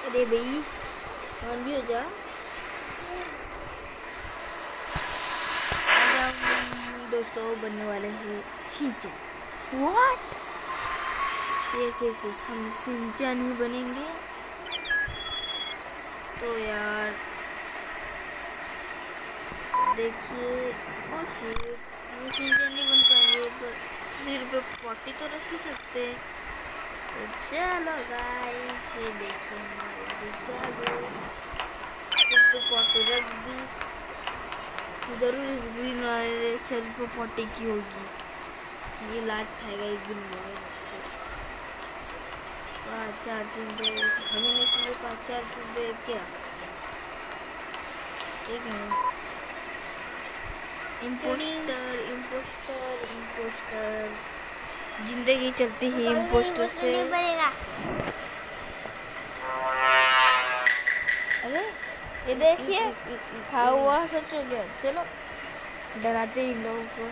अरे भाई ऑन भी हो जा। आज हम दोस्तों बनने वाले हैं शिनचैन। व्हाट? यस हम शिनचैन ही बनेंगे। तो यार देखिए शिनचैन नहीं बन पाएंगे पर सिर पे पॉटी तो रख ही सकते हैं। तो चलो गाइस ये देखिए चलो सिर पे पॉटी रख दी। जरूर इस ग्रीन वाले सिर पे पॉटी की होगी। ये लाज खाएगा एक दिन मेरे से। 5-4 दिन तो हमें निकले 5-4 दिन दे क्या एक मिनट। इम्पोस्टर जिंदगी चलती है इम्पोस्टर से। अरे ये देखिए खा हुआ सच हो गया। चलो डराते इन लोगों को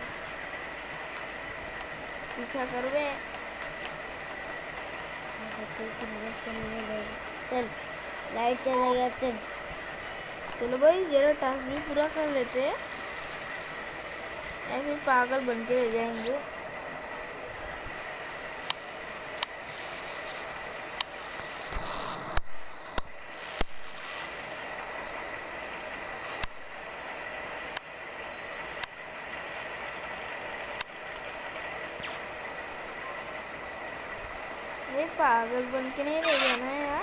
पीछा करवे। चल लाइट चला यार चल। चलो भाई जरा टास्क भी पूरा कर लेते हैं या फिर पागल बन के रह जाएंगे। ये पागल बन के नहीं रह जाना यार।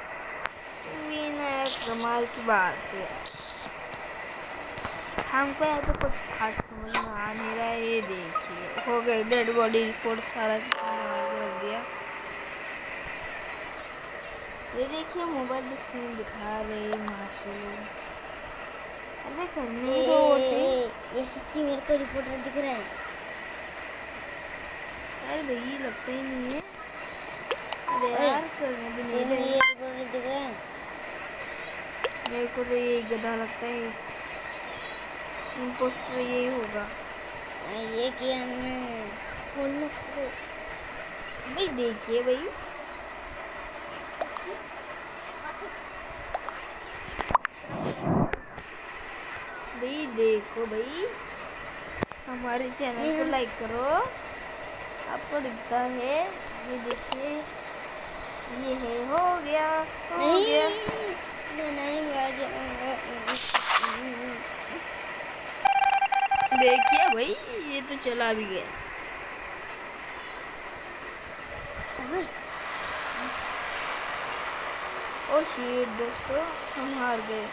कमाल की बात है। हमको यहाँ तो कुछ खास समझ में आ नहीं रहा है। ये देखिए हो गए डेड बॉडी रिपोर्ट सारा रख दिया। ये देखिए मोबाइल पे स्क्रीन दिखा रहे मार्शल। अरे करने दो। ये सच्ची मेरे को रिपोर्टर दिख रहा है। अरे भाई लगता ही नहीं है। अरे यार करने भी नहीं दे। ये रिपोर्टर दिख रहा है। मेरे को तो ये गधा लगता है। इम्पोस्टर यही होगा। ये किया हमने। भाई देखिए भाई देखो भाई हमारे चैनल को लाइक करो। आपको दिखता है ये देखिए ये है हो गया मैं नहीं मर जाऊंगा। देखिए भाई ये तो चला भी गया। ओ शिट दोस्तों हम हार गए।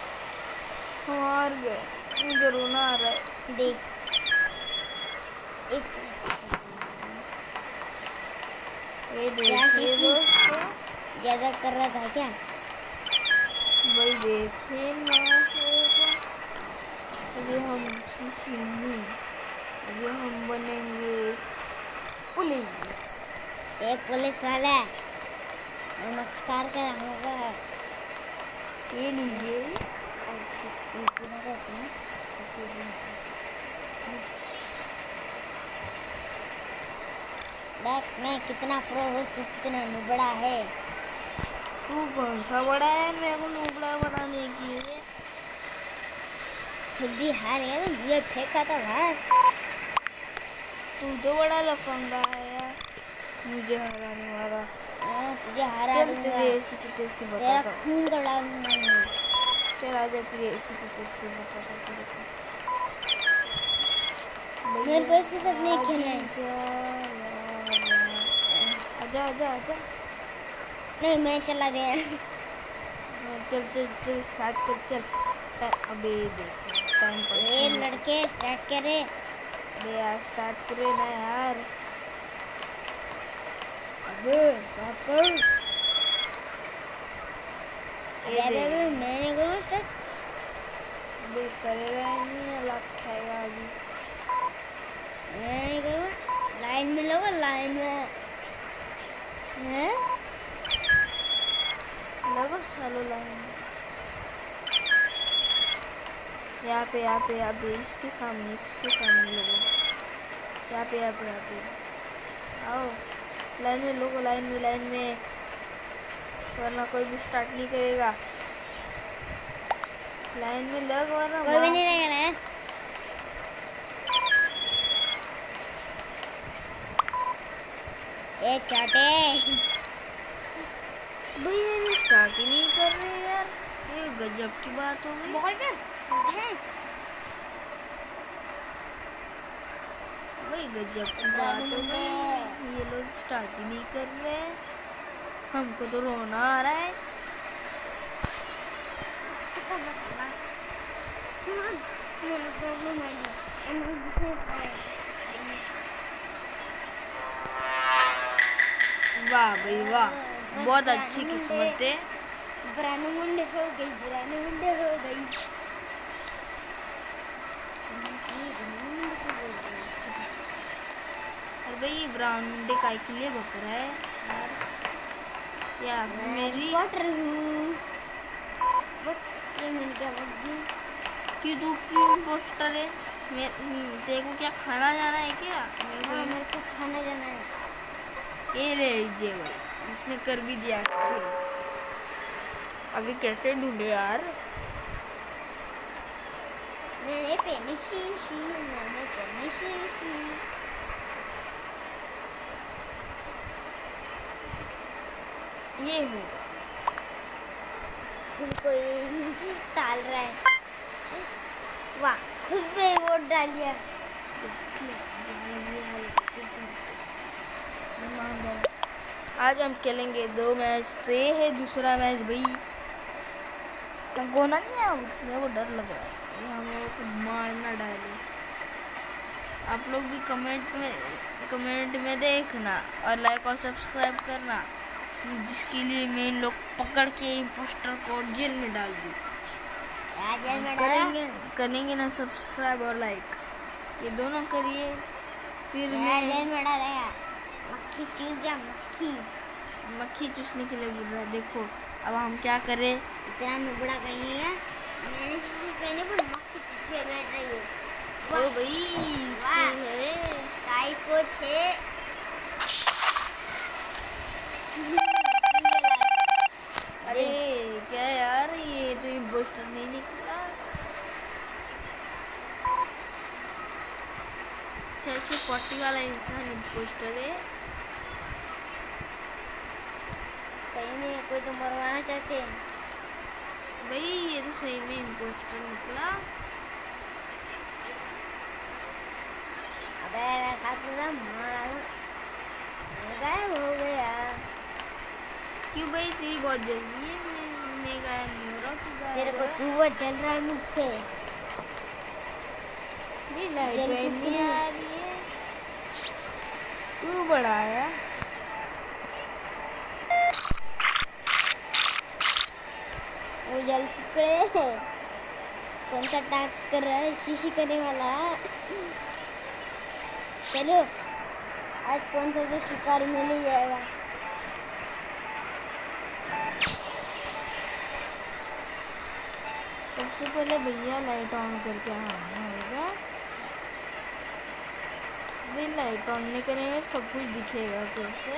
मुझे रोना आ रहा है। देख ये देखिए दोस्तों ज्यादा कर रहा था क्या भाई। देखिए अभी हम अभी हम बनेंगे पुलिस। एक पुलिस वाला नमस्कार कराऊंगा। ये लीजिए देख मैं कितना प्रो हूँ तू कितना नुबड़ा है। तू कौन सा बड़ा है मेरे को नुबड़ा बनाने के लिए। खुद ही हार गया तो ये फेंका था बाहर। तू तो बड़ा लफंगा है यार मुझे हराने वाला। तुझे हरा चल दूंगा। तेरी ऐसी की तैसी तेरा बताता हूँ। खून कढ़ाऊंगा मैं। चल आजा तेरी ऐसी की तैसी बताता हूँ तेरे को। मेरे को इसके साथ नहीं खेलना है। आजा नहीं मैं चला गया। चल स्टार्ट कर चल। अबे देख टाइम पर ये लड़के स्टार्ट करे। अबे यार स्टार्ट करे ना यार। अबे स्टार्ट कर। अबे मैंने करूँ स्टार्ट। अबे करेगा ही नहीं अलग खाएगा अभी। मैं नहीं करूँ। लाइन में लगो लाइन में हैं लगो सालो लाइन में। यहाँ पे इसके सामने लोगो। यहाँ पे आओ लाइन में लोगो लाइन में वरना कोई भी स्टार्ट नहीं करेगा। लाइन में लग वरना कोई भी नहीं रहेगा ना। ये छोटे भैया ये स्टार्ट ही नहीं कर रहे यार, ये गजब की बात हो गई। बॉल पे है भाई गजब की बात हो गई, ये लोग स्टार्ट ही नहीं कर रहे, हमको तो रोना आ रहा है। प्रॉब्लम वाह भाई वाह, बहुत अच्छी किस्मत है। ब्रांड मुंडे हो गई, ब्रांड मुंडे हो गई। और भाई ब्राउन मुंडे काय के लिए बक रहा है यार, या मेरी वाटर ये मिल गया क्यों तू क्यों पोस्टर है? तेरे को क्या खाना जाना है क्या? मेरे को खाना जाना है। ये ले लीजिए भाई, उसने कर भी दिया। अभी कैसे ढूंढे यार? मैंने पहनी शीशी, मैंने पहनी शीशी। ये होगा कोई डाल रहा है। वाह, खुद पे वोट डाल दिया। आज हम खेलेंगे 2 मैच, तो ये है दूसरा मैच भाई। हमको ना नहीं है, मेरे को डर लग रहा है ये हम लोगों को मारना डाले। आप लोग भी कमेंट में देखना और लाइक और सब्सक्राइब करना, जिसके लिए मैं इन लोग पकड़ के इम्पोस्टर को जेल में डाल दूँ। करेंगे ना सब्सक्राइब और लाइक, ये दोनों करिए, फिर मैं जेल में डालेगा। मक्खी चूस जा, मक्खी चूसने के लिए बोल रहा है। देखो अब हम क्या करें, इतना नुबड़ा कहीं है। मैंने पहले पर मक्खी पे बैठ रही है। ओ भाई इसमें है टाइपो 6। अरे क्या यार, ये तो इम्पोस्टर नहीं निकला। 640 वाला इंसान इम्पोस्टर है। सही में कोई तो मरवाना चाहते हैं भाई, ये तो सही में इम्पोस्टर निकला। अबे मेरे साथ में गायब हो गया। क्यों भाई, तेरी बहुत जल्दी है, मैं गायब नहीं हो रहा। तेरे को तू वो चल रहा है मुझसे। भी लाइट नहीं आ रही है, तू बड़ा आया। वो जल पकड़े। कौन सा टास्क कर रहा है? शीशी करने वाला। चलो आज कौन सा तो शिकार मिल ही जाएगा। सबसे पहले भैया लाइट ऑन करके आना होगा। भाई लाइट ऑन नहीं करेंगे सब कुछ दिखेगा कैसे?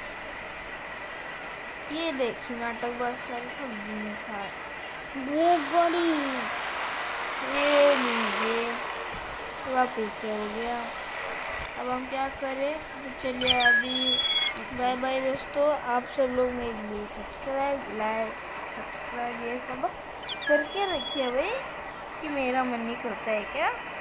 ये देखिए नाटक बहुत सारी सब्जी में खा बड़ी ये लीजिए, वापिस से हो गया। अब हम क्या करें, तो चलिए अभी बाय बाय दोस्तों। आप सब लोग मेरे लिए सब्सक्राइब लाइक ये सब करके रखिए भाई, कि मेरा मन नहीं करता है क्या।